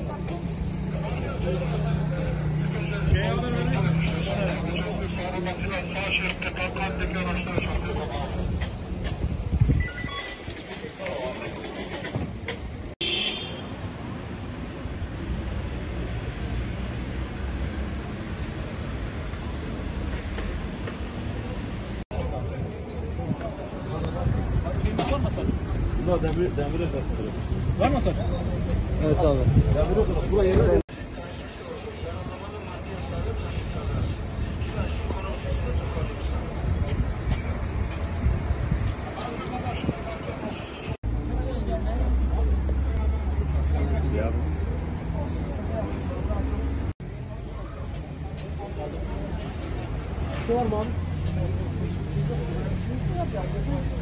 Şey alır mı? Bunlar demire katılıyor. Var mı sana? Evet abi. Demire katılıyor. Buraya yere. Şu var mı abi?